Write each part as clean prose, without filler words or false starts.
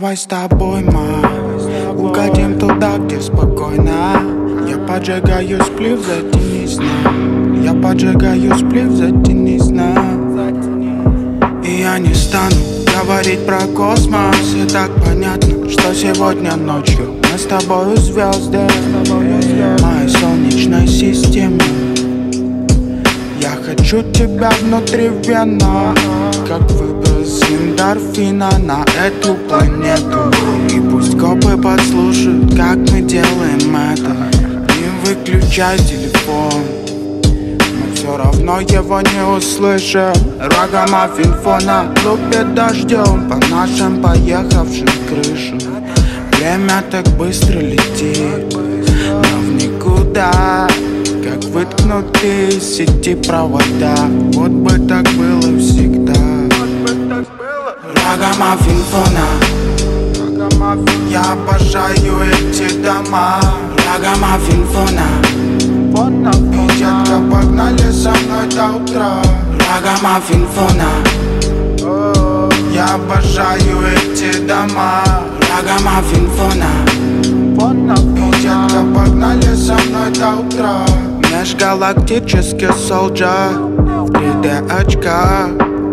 Давай с тобой, ма, угодим туда, где спокойно. Я поджигаю сплив, затяни сна. Я поджигаю сплив, затяни сна. И я не стану говорить про космос. И так понятно, что сегодня ночью мы с тобою звезды моей солнечной системы. Я хочу тебя внутри вена, как выброс эндорфина на эту планету. И пусть копы подслушают, как мы делаем это. Не выключай телефон, мы все равно его не услышим. Рагамаффин фона лупит дождем по нашим поехавшим крышам. Время так быстро летит, но в никуда, как выткнутые из сети провода. Вот бы так было всегда. Рагамаффин фона, я обожаю эти дома. Рагамаффин фона, и детка, погнали со мной до утра. Рагамаффин фона, я обожаю эти дома. Рагамаффин фона, и детка, погнали со мной до утра. Межгалактический солджа в 3D очках.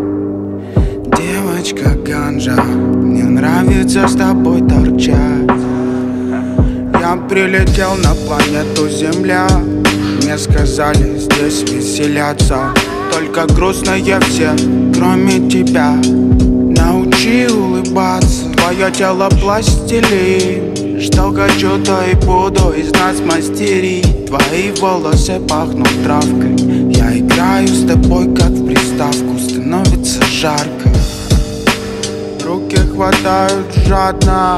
Девочка ганжа, мне нравится с тобой торчать. Я прилетел на планету Земля. Мне сказали, здесь веселятся только грустные все, кроме тебя. Научи улыбаться, твое тело пластилин. Что хочу, то и буду из нас мастерить. Твои волосы пахнут травкой. Я играю с тобой, как в приставку. Становится жарко, руки хватают жадно.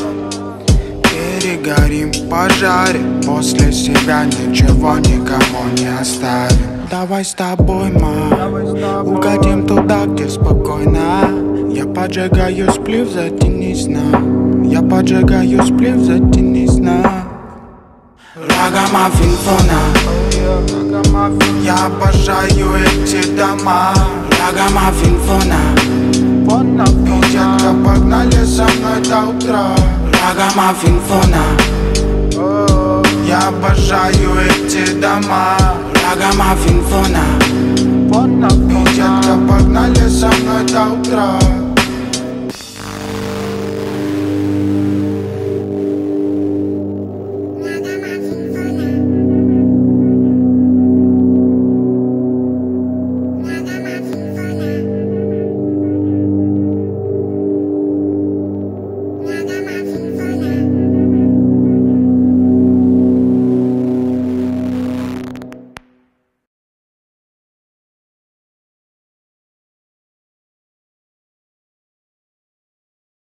Перегорим в пожаре, после себя ничего никому не оставим. Давай с тобой, ма, угодим туда, где спокойно. Я поджигаю сплив, затяни сна. Я поджигаю сплив, затяни сна. Рагамаффин фона, я обожаю эти дома. Рагамаффин фона, и детка, погнали со мной до утра. Рагамаффин фона, я обожаю эти дома. Рагамаффин фона, и детка, погнали со мной до утра.